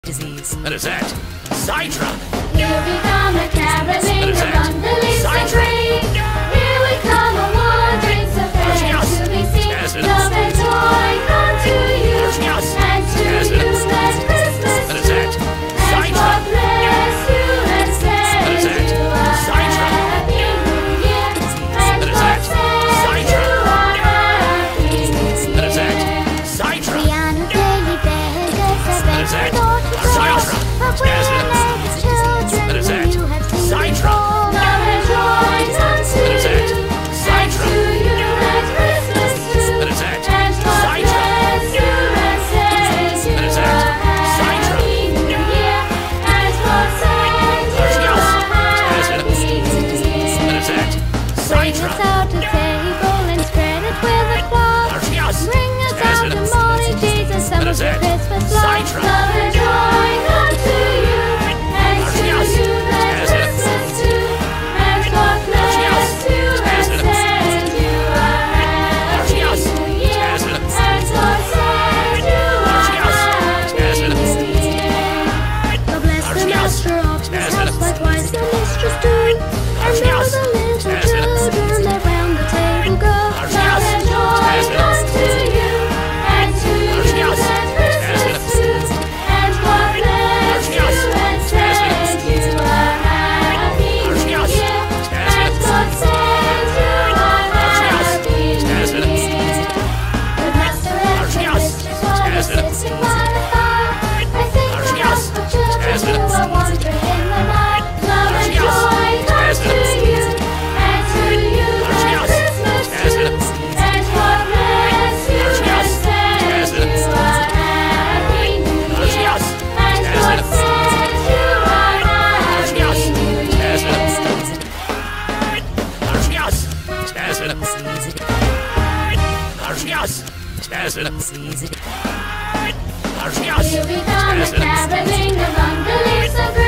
disease. That is it. Sidra. Here we come a caroling among the leaves of green. Here we come a wandering, so fair to be seen. Love and joy come to you, and to you let Christmas do. And God bless you and send you a happy new year. And God send you a happy new year. That is it. Sidra. Piano daily beggars have That is it. Sidra. But we are ladies' children That is it. you have seen Sidra. before. Love and joy come to That is it. you, and Sidra. to you let Christmas do. That is it. And God Sidra. bless you and send you That is a it. Sidra. happy new year. And God send you a happy new year. That is it. Bring Sidra. us out a table and spread it with a cloth. Bring us out the molly Jesus, some of the Christmas love. Love and joy come to you, and to you let Christmas do. And God bless you and send you a happy new year. And God send you a happy new year. God bless the master of his house, likewise the mistress do. And all the little children that round the table go. Love and joy come to you, and to you let Christmas do. And God bless you and send you a happy new year. And God send you a happy new year. The master and the mistress while they're sitting by the fire, I think about the children who are wandering in the night. Love and joy come to you, and to you let Christmas do. And God bless you and send you a happy new year. And God send you a happy new year. Here we come a caroling among the leaves of